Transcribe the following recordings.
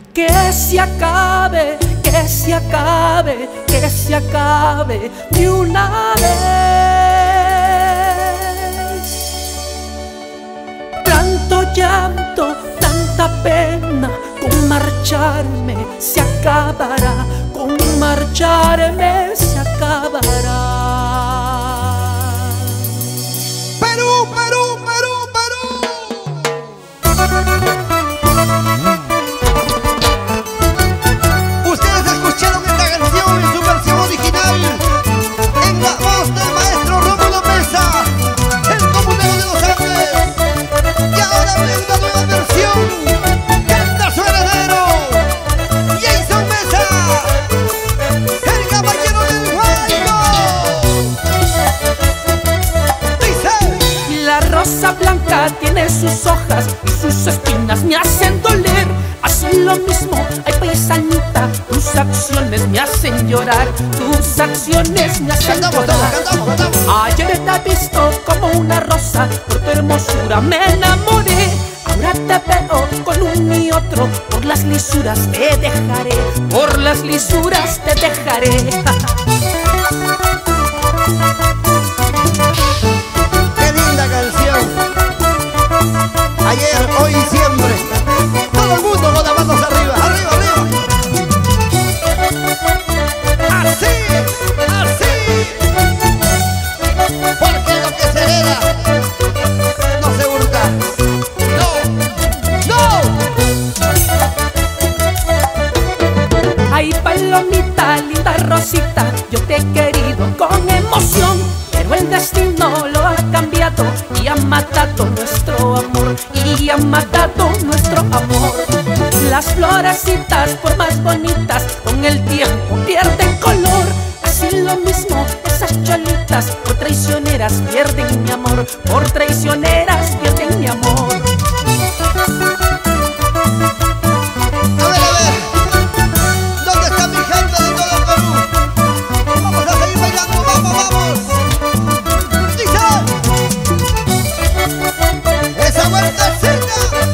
Que se acabe, que se acabe, que se acabe de una vez. Tanto llanto, tanta pena, con marcharme se acabará, con marcharme se acabará. Perú, Perú, Perú, Perú. Ustedes escucharon esta canción en su versión original, en la voz del maestro Rómulo Mesa, el comunero de los Andes. Y ahora viene una nueva versión, canta su heredero, Jason Mesa, el caballero del Guayco. Dice: La rosa blanca tiene sus hojas y sus espinas me hacen doler. Así lo mismo, ay paisanita, tus acciones me hacen llorar, tus acciones me hacen llorar. Cantamos. Ayer te he visto como una rosa, por tu hermosura me enamoré. Ahora te veo con un y otro, por las lisuras te dejaré, por las lisuras te dejaré. Qué linda canción. Ayer, hoy y siempre. Todo el mundo con las manos arriba, arriba, arriba. Así, así. Porque lo que se hereda no se hurta. No, no. Ay palomita, linda rosita, yo te he querido con emoción, pero el destino lo ha cambiado y ha matado nuestro amor, y ha matado nuestro amor. Las florecitas, por más bonitas, con el tiempo pierden color. Así lo mismo, esas cholitas, por traicioneras pierden mi amor, por traicioneras pierden mi amor. A ver, ¿dónde está mi gente de todo el Perú? Vamos a seguir bailando, vamos, vamos. Dice: esa vueltecita.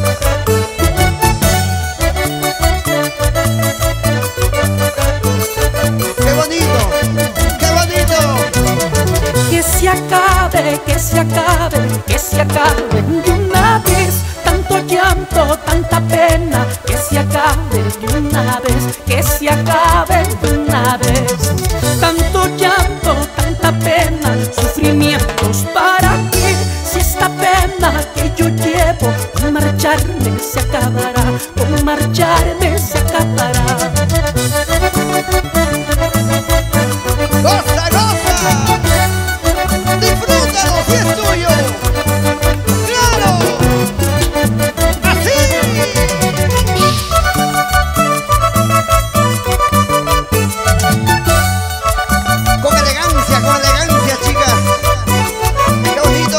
Qué bonito, qué bonito. Que se acabe, que se acabe, que se acabe de una vez. Tanto llanto, tanta pena, que se acabe de una vez, que se acabe de una vez. Tanto llanto, tanta pena, sufrimientos, ¿para qué? Si esta pena que yo llevo, con marcharme se acabará, con marcharme se acabará. ¡Goza, goza! ¡Disfrútalo si es tuyo! ¡Claro! ¡Así! Con elegancia, chicas. ¡Qué bonito!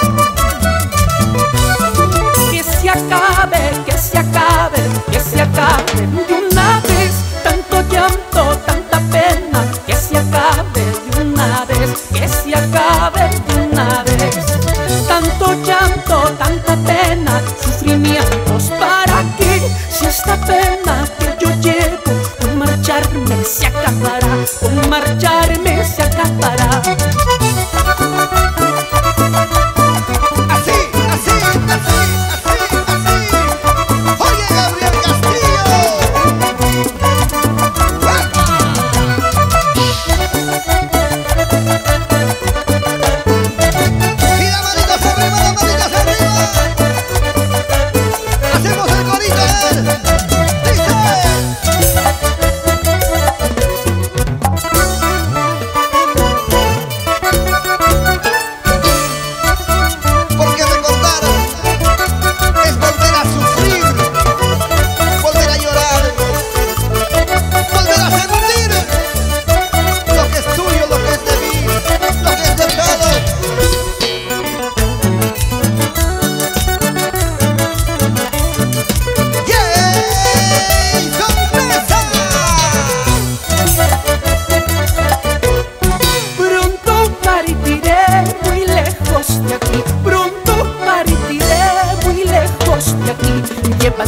Que se acabe, que se acabe, que se acabe de una vez. Tanto llanto, tanta pena, que se acabe de una vez, que se acabe de una vez. Tanto llanto, tanta pena, sufrimientos, ¿para qué? Si esta pena que yo llevo, con marcharme se acabará, con marcharme se acabará. ¡Así, así, así, así, así! ¡Oye, Gabriel Castillo! ¡Y las manitas arriba, las manitas arriba! ¡Hacemos el corito, ¡dice!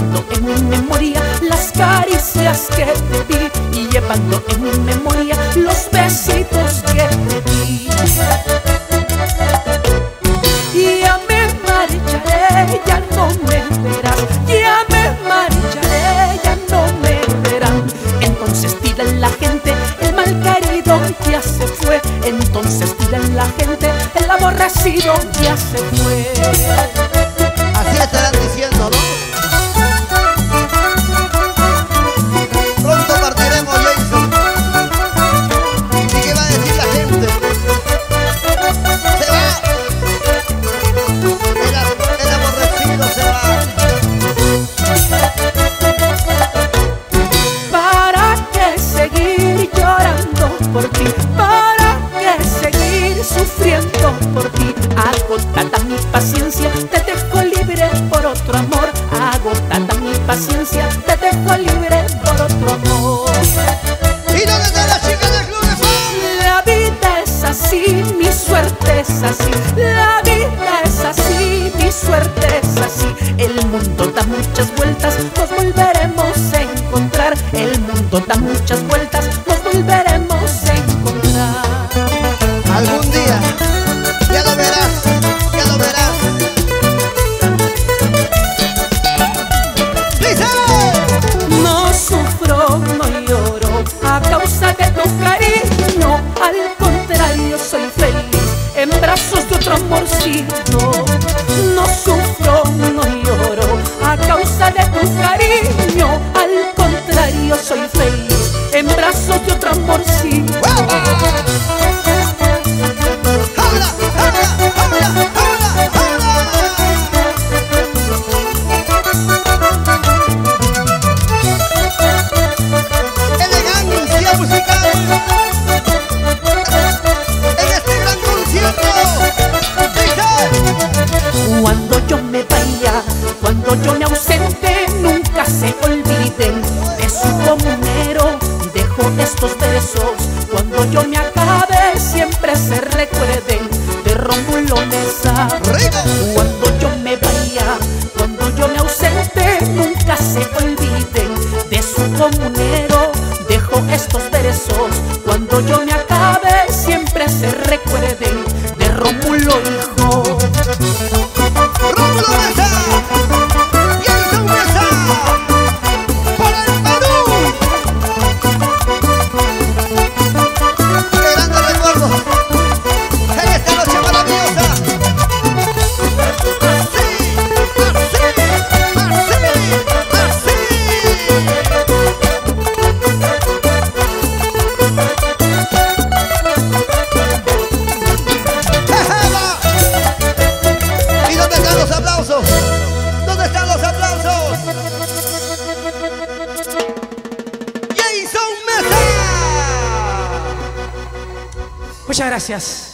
llevando en mi memoria las caricias que te di y llevando en mi memoria los besitos que te di. Ya me marcharé, ya no me verás, ya me marcharé, ya no me verán. Entonces dirá la gente, el malquerido ya se fue. Entonces dirá la gente, el aborrecido ya se fue. Así estarán diciendo, ¿no? Pronto partiremos, Jason. ¿Y qué va a decir la gente? Se va. El aborrecido se va. ¿Para qué seguir llorando por ti? ¿Para qué seguir sufriendo por ti? Agotada mi paciencia, te dejo libre por otro amor. Agotada mi paciencia, te dejo libre por otro amor. ¿Y dónde está la chica del Club de Fan? La vida es así, mi suerte es así. La vida es así, mi suerte es así. El mundo da muchas vueltas, nos volveremos a encontrar. El mundo da muchas vueltas, nos volveremos a encontrar. Algún día, ya lo verás, ya lo verás. ¡Dice! No sufro, no lloro a causa de tu cariño. Al contrario, soy feliz en brazos de otro amorcito. No sufro, no lloro a causa de tu cariño. Al contrario, soy feliz en brazos de otro amorcito. ¡Habla, habla, habla, habla, habla! Elegancia musical en este gran concierto. Cuando yo me vaya, cuando yo me ausente, nunca se olviden de su comunero. Dejo estos versos, cuando yo me acabe, siempre se recuerden de Rómulo Mesa. Cuando yo me vaya, cuando yo me ausente, nunca se olviden de su comunero. Dejo estos versos, cuando yo me acabe, siempre se recuerden de Rómulo hijo. ¡Rómulo Mesa! ¡Jason Mesa! ¡Para el Perú! ¡Qué grande recuerdo! ¡En esta noche maravillosa! ¡Así! ¿Y dónde están los aplausos? ¿Dónde están los aplausos? ¡Jason Mesa! Muchas gracias.